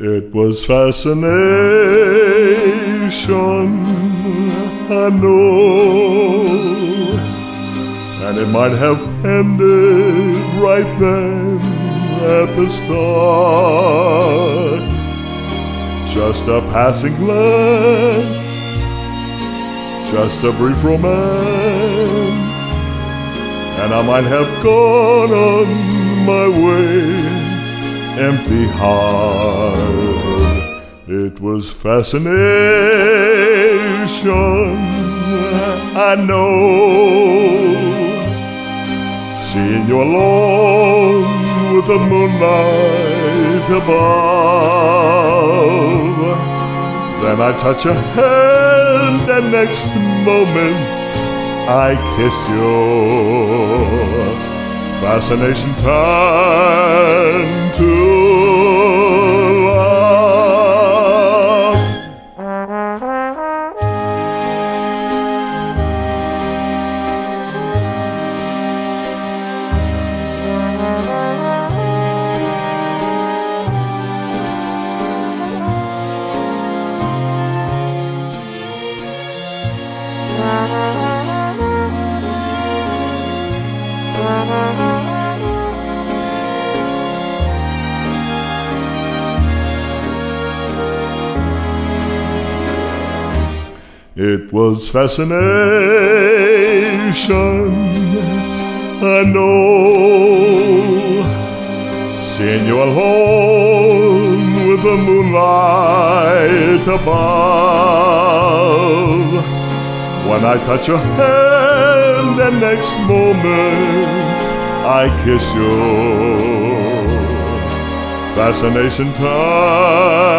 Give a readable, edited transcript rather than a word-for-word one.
It was fascination, I know, and it might have ended right then at the start. Just a passing glance, just a brief romance, and I might have gone on my way, empty-hearted. It was fascination, I know, seeing you alone with the moonlight above. Then I touch your hand, and next moment I kiss you. Fascination turned to love. It was fascination, I know, seeing you alone with the moonlight above. When I touch your hand, and next moment I kiss you. Fascination time